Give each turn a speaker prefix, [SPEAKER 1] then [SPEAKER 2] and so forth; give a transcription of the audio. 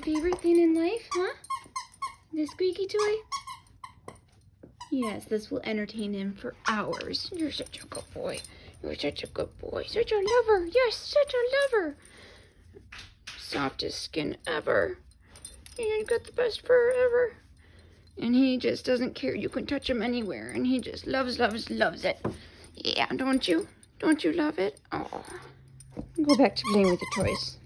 [SPEAKER 1] favorite thing in life, huh? This squeaky toy? Yes, this will entertain him for hours. You're such a good boy. You're such a good boy. Such a lover. Yes, such a lover. Softest skin ever. And got the best fur ever. And he just doesn't care. You can touch him anywhere. And he just loves, loves, loves it. Yeah, don't you? Don't you love it? Oh. Go back to playing with the toys.